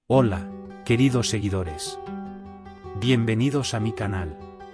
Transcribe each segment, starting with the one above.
Hola, queridos seguidores. Bienvenidos a mi canal.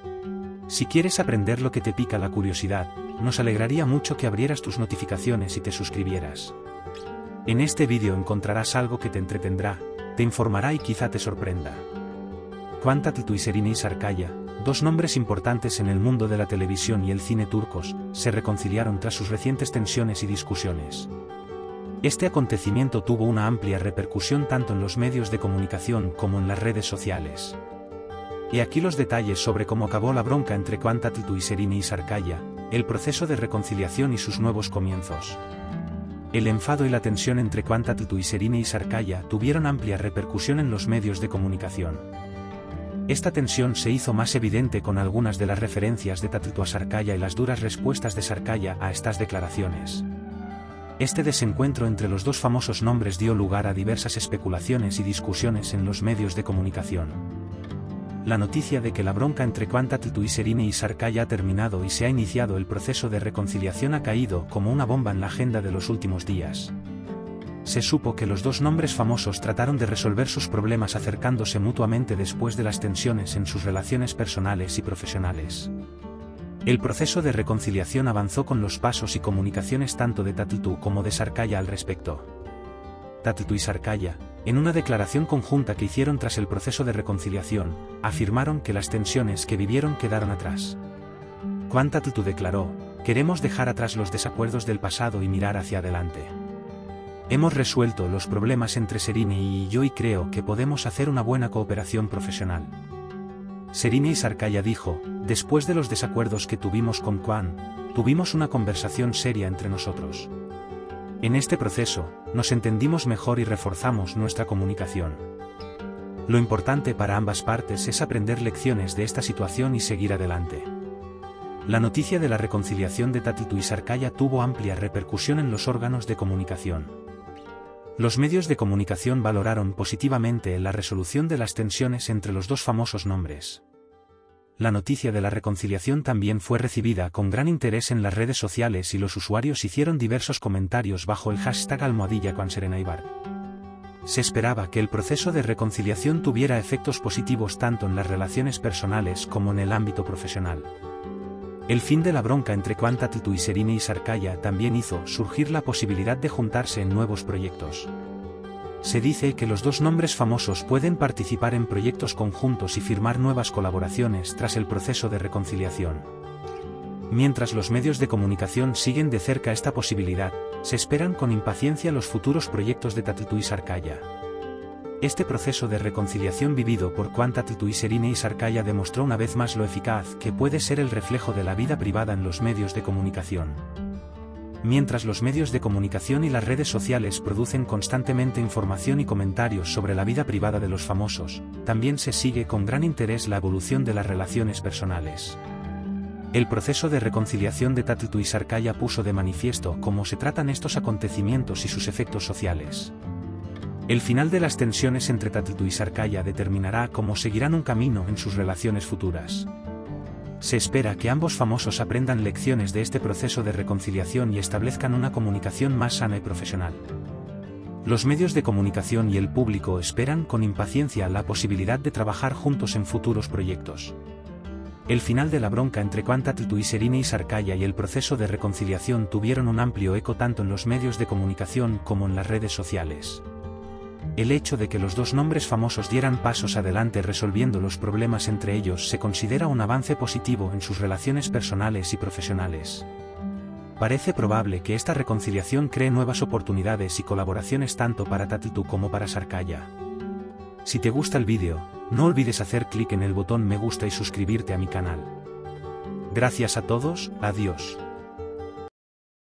Si quieres aprender lo que te pica la curiosidad, nos alegraría mucho que abrieras tus notificaciones y te suscribieras. En este vídeo encontrarás algo que te entretendrá, te informará y quizá te sorprenda. Kuantatl y Serine Sarıkaya, dos nombres importantes en el mundo de la televisión y el cine turcos, se reconciliaron tras sus recientes tensiones y discusiones. Este acontecimiento tuvo una amplia repercusión tanto en los medios de comunicación como en las redes sociales. Y aquí los detalles sobre cómo acabó la bronca entre Kuantatl y Serine Sarıkaya, el proceso de reconciliación y sus nuevos comienzos. El enfado y la tensión entre Kuantatl y Serine Sarıkaya tuvieron amplia repercusión en los medios de comunicación. Esta tensión se hizo más evidente con algunas de las referencias de Tatl a Sarıkaya y las duras respuestas de Sarıkaya a estas declaraciones. Este desencuentro entre los dos famosos nombres dio lugar a diversas especulaciones y discusiones en los medios de comunicación. La noticia de que la bronca entre Kuantatl y Serine Sarıkaya ha terminado y se ha iniciado el proceso de reconciliación ha caído como una bomba en la agenda de los últimos días. Se supo que los dos nombres famosos trataron de resolver sus problemas acercándose mutuamente después de las tensiones en sus relaciones personales y profesionales. El proceso de reconciliación avanzó con los pasos y comunicaciones tanto de Tatl como de Sarıkaya al respecto. Tatl y Sarıkaya, en una declaración conjunta que hicieron tras el proceso de reconciliación, afirmaron que las tensiones que vivieron quedaron atrás. Kuantatl declaró: "Queremos dejar atrás los desacuerdos del pasado y mirar hacia adelante. Hemos resuelto los problemas entre Serine y yo y creo que podemos hacer una buena cooperación profesional". Serine Sarıkaya dijo: "Después de los desacuerdos que tuvimos con Kuan, tuvimos una conversación seria entre nosotros. En este proceso, nos entendimos mejor y reforzamos nuestra comunicación. Lo importante para ambas partes es aprender lecciones de esta situación y seguir adelante". La noticia de la reconciliación de Tatl y Sarıkaya tuvo amplia repercusión en los órganos de comunicación. Los medios de comunicación valoraron positivamente la resolución de las tensiones entre los dos famosos nombres. La noticia de la reconciliación también fue recibida con gran interés en las redes sociales y los usuarios hicieron diversos comentarios bajo el hashtag #KuanSerenayBar. Se esperaba que el proceso de reconciliación tuviera efectos positivos tanto en las relaciones personales como en el ámbito profesional. El fin de la bronca entre Kuantatl y Serine Sarıkaya también hizo surgir la posibilidad de juntarse en nuevos proyectos. Se dice que los dos nombres famosos pueden participar en proyectos conjuntos y firmar nuevas colaboraciones tras el proceso de reconciliación. Mientras los medios de comunicación siguen de cerca esta posibilidad, se esperan con impaciencia los futuros proyectos de Tatl y Sarıkaya. Este proceso de reconciliación vivido por Kuantatl y Serine Sarıkaya demostró una vez más lo eficaz que puede ser el reflejo de la vida privada en los medios de comunicación. Mientras los medios de comunicación y las redes sociales producen constantemente información y comentarios sobre la vida privada de los famosos, también se sigue con gran interés la evolución de las relaciones personales. El proceso de reconciliación de Tatl y Sarıkaya puso de manifiesto cómo se tratan estos acontecimientos y sus efectos sociales. El final de las tensiones entre Tatl y Sarıkaya determinará cómo seguirán un camino en sus relaciones futuras. Se espera que ambos famosos aprendan lecciones de este proceso de reconciliación y establezcan una comunicación más sana y profesional. Los medios de comunicación y el público esperan con impaciencia la posibilidad de trabajar juntos en futuros proyectos. El final de la bronca entre Kuantatl y Serine Sarıkaya y el proceso de reconciliación tuvieron un amplio eco tanto en los medios de comunicación como en las redes sociales. El hecho de que los dos nombres famosos dieran pasos adelante resolviendo los problemas entre ellos se considera un avance positivo en sus relaciones personales y profesionales. Parece probable que esta reconciliación cree nuevas oportunidades y colaboraciones tanto para Tatl como para Sarıkaya. Si te gusta el vídeo, no olvides hacer clic en el botón me gusta y suscribirte a mi canal. Gracias a todos, adiós.